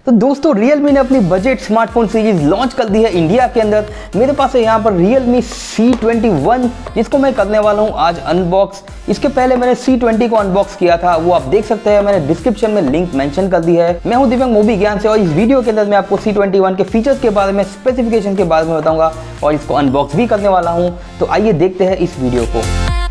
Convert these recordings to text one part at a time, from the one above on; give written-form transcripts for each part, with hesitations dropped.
तो दोस्तों Realme ने अपनी बजट स्मार्टफोन सीरीज लॉन्च कर दी है इंडिया के अंदर। मेरे पास है यहाँ पर Realme C21 जिसको मैं करने वाला हूँ आज अनबॉक्स। इसके पहले मैंने C20 को अनबॉक्स किया था, वो आप देख सकते हैं, मैंने डिस्क्रिप्शन में लिंक मेंशन कर दी है। मैं हूँ दिव्यांग मोबी ज्ञान से और इस वीडियो के अंदर मैं आपको C21 के फीचर्स के बारे में, स्पेसिफिकेशन के बारे में बताऊंगा और इसको अनबॉक्स भी करने वाला हूँ। तो आइए देखते हैं इस वीडियो को।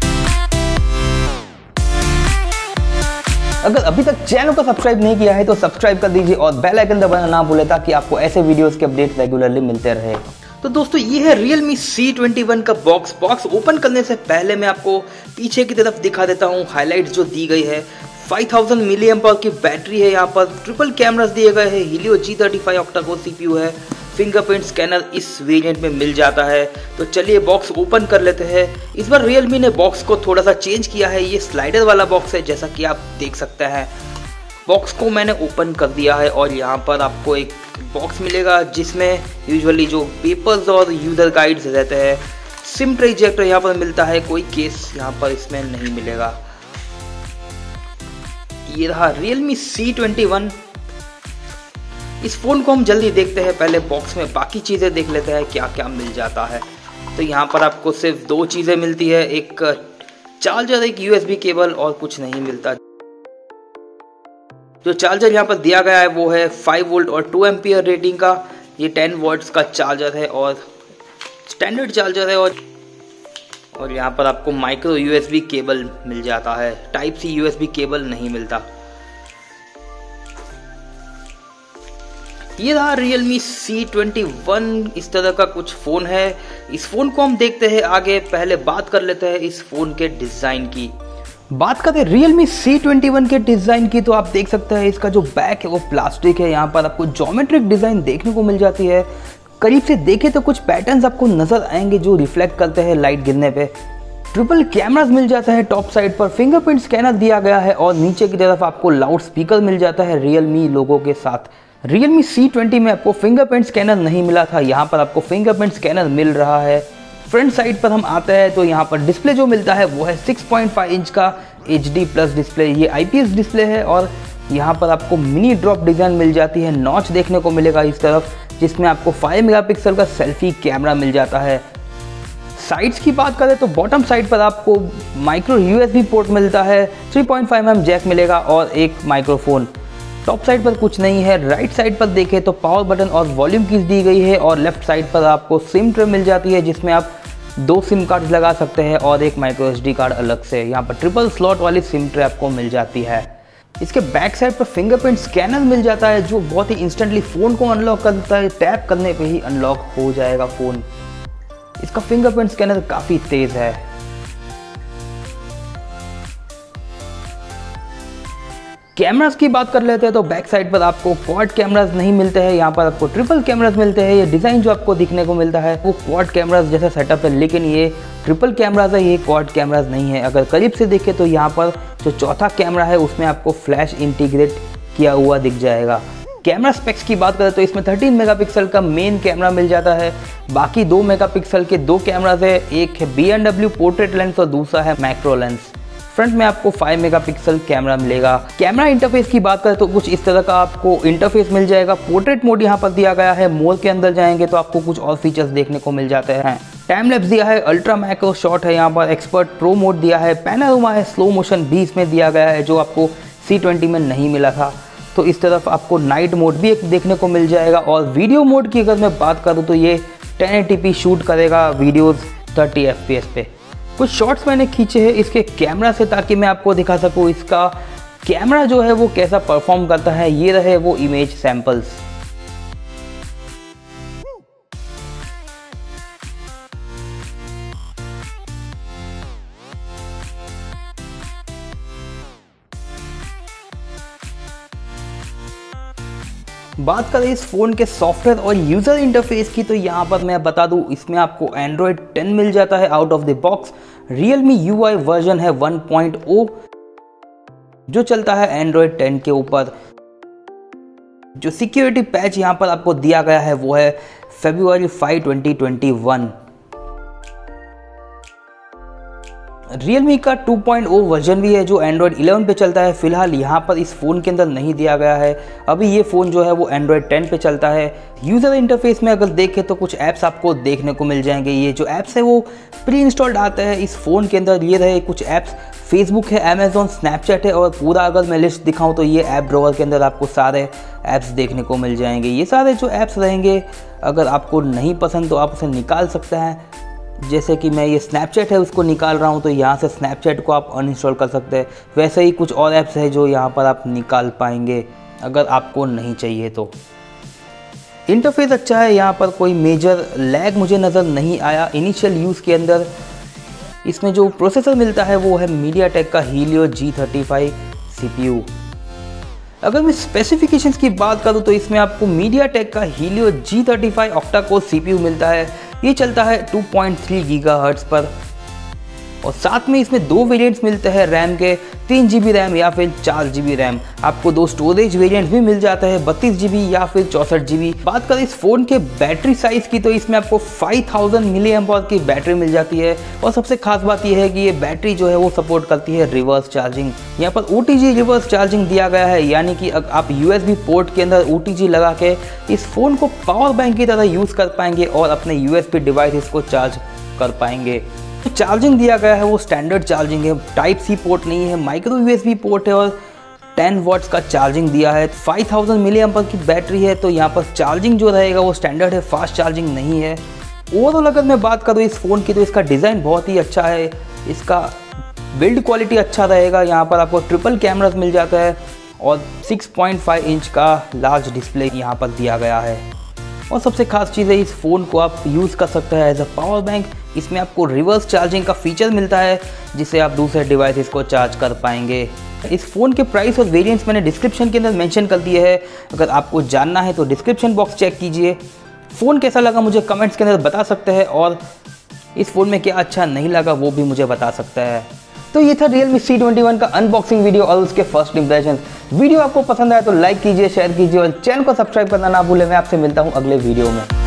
अगर अभी तक चैनल को सब्सक्राइब नहीं किया है तो सब्सक्राइब कर दीजिए और बेल आइकन दबाना ना भूलें ताकि आपको ऐसे वीडियोस के अपडेट रेगुलरली मिलते रहे। तो दोस्तों ये है Realme C21 का बॉक्स ओपन करने से पहले मैं आपको पीछे की तरफ दिखा देता हूँ हाईलाइट्स जो दी गई है। 5000 mAh की बैटरी है, यहाँ पर ट्रिपल कैमरास दिए गए हैं, Helio G35 octa core CPU है, फिंगरप्रिंट स्कैनर इस वेरिएंट में मिल जाता है। तो चलिए बॉक्स ओपन कर लेते हैं। इस बार Realme ने बॉक्स को थोड़ा सा चेंज किया है, ये स्लाइडर वाला बॉक्स है जैसा कि आप देख सकते हैं। बॉक्स को मैंने ओपन कर दिया है और यहाँ पर आपको एक बॉक्स मिलेगा जिसमें यूजुअली जो पेपर्स और यूजर गाइड्स रहते हैं। सिम ट्रे इजेक्टर यहाँ पर मिलता है, कोई केस यहाँ पर इसमें नहीं मिलेगा। ये रहा Realme C21। इस फोन को हम जल्दी देखते हैं, पहले बॉक्स में बाकी चीजें देख लेते हैं क्या क्या मिल जाता है। तो यहाँ पर आपको सिर्फ दो चीजें मिलती है, एक चार्जर, एक USB केबल और कुछ नहीं मिलता। जो चार्जर यहाँ पर दिया गया है वो है 5 वोल्ट और 2 एम्पियर रेटिंग का। ये 10 वॉट्स का चार्जर है और स्टैंडर्ड चार्जर है। और यहाँ पर आपको माइक्रो USB केबल मिल जाता है, टाइप C USB केबल नहीं मिलता। ये रहा Realme C21, इस तरह का कुछ फ़ोन है। इस फ़ोन को हम देखते हैं आगे, पहले बात कर लेते हैं इस फ़ोन के डिज़ाइन की। बात करते हैं Realme C21 के डिज़ाइन की तो आप देख सकते हैं इसका जो बैक है वो प्लास्टिक है। यहाँ पर आपको ज्योमेट्रिक डिज़ाइन देखने को मिल जाती है। करीब से देखें तो कुछ पैटर्न्स आपको नज़र आएंगे जो रिफ्लेक्ट करते हैं लाइट गिरने पे। ट्रिपल कैमरास मिल जाता है टॉप साइड पर, फिंगरप्रिंट स्कैनर दिया गया है और नीचे की तरफ आपको लाउड स्पीकर मिल जाता है Realme लोगो के साथ। Realme C20 में आपको फिंगरप्रिंट स्कैनर नहीं मिला था, यहाँ पर आपको फिंगरप्रिंट स्कैनर मिल रहा है। फ्रंट साइड पर हम आते हैं तो यहाँ पर डिस्प्ले जो मिलता है वो है 6.5 इंच का HD प्लस डिस्प्ले। ये IPS डिस्प्ले है और यहाँ पर आपको मिनी ड्रॉप डिज़ाइन मिल जाती है। नॉच देखने को मिलेगा इस तरफ जिसमें आपको 5 मेगापिक्सल का सेल्फी कैमरा मिल जाता है। साइड्स की बात करें तो बॉटम साइड पर आपको माइक्रो USB पोर्ट मिलता है, 3.5mm जैक मिलेगा और एक माइक्रोफोन। टॉप साइड पर कुछ नहीं है। राइट साइड पर देखें तो पावर बटन और वॉल्यूम कीज दी गई है और लेफ्ट साइड पर आपको सिम ट्रे मिल जाती है जिसमें आप 2 सिम कार्ड लगा सकते हैं और एक माइक्रो SD कार्ड अलग से। यहाँ पर ट्रिपल स्लॉट वाली सिम ट्रे आपको मिल जाती है। इसके बैक साइड पर फिंगरप्रिंट स्कैनर मिल जाता है जो बहुत ही इंस्टेंटली फ़ोन को अनलॉक करता है, टैप करने पे ही अनलॉक हो जाएगा फ़ोन। इसका फिंगरप्रिंट स्कैनर काफ़ी तेज़ है। कैमरास की बात कर लेते हैं तो बैक साइड पर आपको क्वाड कैमरास नहीं मिलते हैं, यहाँ पर आपको ट्रिपल कैमरास मिलते हैं। ये डिज़ाइन जो आपको दिखने को मिलता है वो क्वाड कैमरास जैसा सेटअप है, लेकिन ये ट्रिपल कैमरास है, ये क्वाड कैमरास नहीं है। अगर करीब से देखें तो यहाँ पर जो चौथा कैमरा है उसमें आपको फ्लैश इंटीग्रेट किया हुआ दिख जाएगा। कैमरा स्पेक्स की बात करें तो इसमें 13 मेगापिक्सल का मेन कैमरा मिल जाता है, बाकी 2 मेगापिक्सल के 2 कैमरास है, एक है BMW पोर्ट्रेट लेंस और दूसरा है मैक्रो लेंस। फ्रंट में आपको 5 मेगापिक्सल कैमरा मिलेगा। कैमरा इंटरफेस की बात करें तो कुछ इस तरह का आपको इंटरफेस मिल जाएगा। पोर्ट्रेट मोड यहाँ पर दिया गया है। मोड के अंदर जाएंगे तो आपको कुछ और फीचर्स देखने को मिल जाते हैं। टाइम लैप्स दिया है, अल्ट्रा मैक्रो शॉट है, यहाँ पर एक्सपर्ट प्रो मोड दिया है, पैनोरामा है, स्लो मोशन भी इसमें दिया गया है जो आपको C20 में नहीं मिला था। तो इस तरफ आपको नाइट मोड भी एक देखने को मिल जाएगा। और वीडियो मोड की अगर मैं बात करूँ तो ये 1080p शूट करेगा वीडियोज़ 30 FPS पे। कुछ शॉट्स मैंने खींचे हैं इसके कैमरा से ताकि मैं आपको दिखा सकूँ इसका कैमरा जो है वो कैसा परफॉर्म करता है। ये रहे वो इमेज सैंपल्स। बात करें इस फ़ोन के सॉफ्टवेयर और यूज़र इंटरफेस की तो यहाँ पर मैं बता दूँ इसमें आपको Android 10 मिल जाता है out of the box. Realme UI version है 1.0 जो चलता है Android 10 के ऊपर। जो सिक्योरिटी पैच यहाँ पर आपको दिया गया है वो है February 5, 2021। Realme का 2.0 वर्जन भी है जो Android 11 पे चलता है। फिलहाल यहाँ पर इस फ़ोन के अंदर नहीं दिया गया है। अभी ये फ़ोन जो है वो Android 10 पे चलता है। यूज़र इंटरफेस में अगर देखें तो कुछ ऐप्स आपको देखने को मिल जाएंगे। ये जो ऐप्स है वो प्री इंस्टॉल्ड आता है इस फ़ोन के अंदर। ये रहे कुछ ऐप्स, फेसबुक है, अमेज़ॉन, स्नैपचैट है और पूरा अगर मैं लिस्ट दिखाऊँ तो ये ऐप ड्रॉवर के अंदर आपको सारे ऐप्स देखने को मिल जाएंगे। ये सारे जो ऐप्स रहेंगे अगर आपको नहीं पसंद तो आप उसे निकाल सकते हैं। जैसे कि मैं ये स्नैपचैट है उसको निकाल रहा हूँ तो यहाँ से स्नैपचैट को आप अनइंस्टॉल कर सकते हैं। वैसे ही कुछ और ऐप्स है जो यहाँ पर आप निकाल पाएंगे अगर आपको नहीं चाहिए तो। इंटरफेस अच्छा है, यहाँ पर कोई मेजर लैग मुझे नज़र नहीं आया इनिशियल यूज़ के अंदर। इसमें जो प्रोसेसर मिलता है वो है MediaTek का Helio G35 CPU। अगर मैं स्पेसिफिकेशंस की बात करूँ तो इसमें आपको MediaTek का Helio G35 octa core CPU मिलता है। ये चलता है 2.3 गीगाहर्ट्ज़ पर और साथ में इसमें 2 वेरिएंट्स मिलते हैं रैम के, 3 GB रैम या फिर 4 GB रैम। आपको 2 स्टोरेज वेरिएंट भी मिल जाता है, 32 GB या फिर 64 GB। बात करें इस फ़ोन के बैटरी साइज़ की तो इसमें आपको 5000 mAh की बैटरी मिल जाती है और सबसे खास बात यह है कि ये बैटरी जो है वो सपोर्ट करती है रिवर्स चार्जिंग। यहाँ पर OTG रिवर्स चार्जिंग दिया गया है, यानी कि आप USB पोर्ट के अंदर OTG लगा के इस फ़ोन को पावर बैंक की तरह यूज़ कर पाएंगे और अपने USB डिवाइस को चार्ज कर पाएंगे। तो चार्जिंग दिया गया है वो स्टैंडर्ड चार्जिंग है, टाइप सी पोर्ट नहीं है, माइक्रो USB पोर्ट है और 10 वॉट्स का चार्जिंग दिया है। 5000 mAh की बैटरी है तो यहाँ पर चार्जिंग जो रहेगा वो स्टैंडर्ड है, फास्ट चार्जिंग नहीं है। ओवरऑल अगर मैं बात करूँ इस फ़ोन की तो इसका डिज़ाइन बहुत ही अच्छा है, इसका बिल्ड क्वालिटी अच्छा रहेगा। यहाँ पर आपको ट्रिपल कैमरास मिल जाता है और 6.5 इंच का लार्ज डिस्प्ले यहाँ पर दिया गया है। और सबसे खास चीज़ है इस फ़ोन को आप यूज़ कर सकते हैं एज अ पावर बैंक। इसमें आपको रिवर्स चार्जिंग का फीचर मिलता है जिससे आप दूसरे डिवाइसेस को चार्ज कर पाएंगे। इस फ़ोन के प्राइस और वेरिएंट्स मैंने डिस्क्रिप्शन के अंदर मेंशन कर दिए हैं, अगर आपको जानना है तो डिस्क्रिप्शन बॉक्स चेक कीजिए। फ़ोन कैसा लगा मुझे कमेंट्स के अंदर बता सकते हैं और इस फ़ोन में क्या अच्छा नहीं लगा वो भी मुझे बता सकता है। तो ये था Realme C21 का अनबॉक्सिंग वीडियो और उसके फर्स्ट इंप्रेशन। वीडियो आपको पसंद आया तो लाइक कीजिए, शेयर कीजिए और चैनल को सब्सक्राइब करना ना भूलें। मैं आपसे मिलता हूँ अगले वीडियो में।